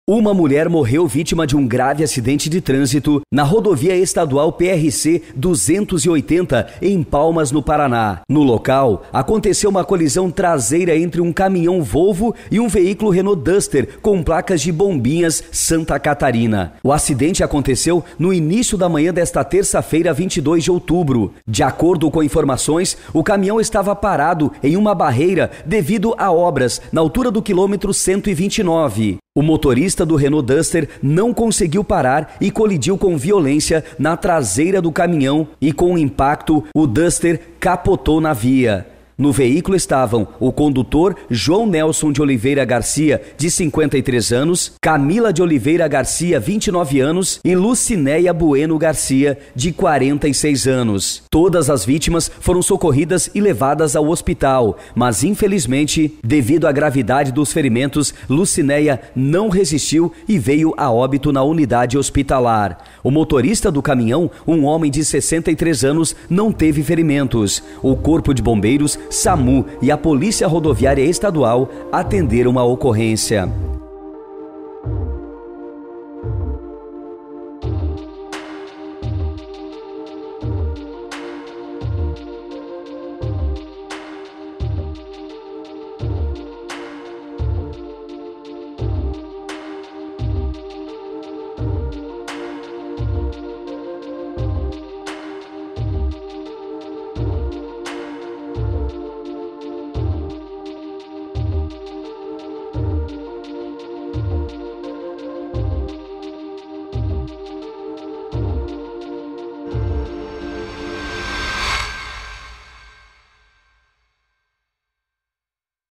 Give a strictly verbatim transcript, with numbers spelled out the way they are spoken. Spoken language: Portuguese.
Uma mulher morreu vítima de um grave acidente de trânsito na rodovia estadual P R C duzentos e oitenta, em Palmas, no Paraná. No local, aconteceu uma colisão traseira entre um caminhão Volvo e um veículo Renault Duster com placas de Bombinhas, Santa Catarina. O acidente aconteceu no início da manhã desta terça-feira, vinte e dois de outubro. De acordo com informações, o caminhão estava parado em uma barreira devido a obras na altura do quilômetro cento e vinte e nove. O motorista do Renault Duster não conseguiu parar e colidiu com violência na traseira do caminhão e, com o impacto, o Duster capotou na via. No veículo estavam o condutor João Nelson de Oliveira Garcia, de cinquenta e três anos, Camila de Oliveira Garcia, vinte e nove anos e Lucinéia Bueno Garcia, de quarenta e seis anos. Todas as vítimas foram socorridas e levadas ao hospital, mas infelizmente, devido à gravidade dos ferimentos, Lucinéia não resistiu e veio a óbito na unidade hospitalar. O motorista do caminhão, um homem de sessenta e três anos, não teve ferimentos. O Corpo de Bombeiros, SAMU e a Polícia Rodoviária Estadual atenderam a ocorrência.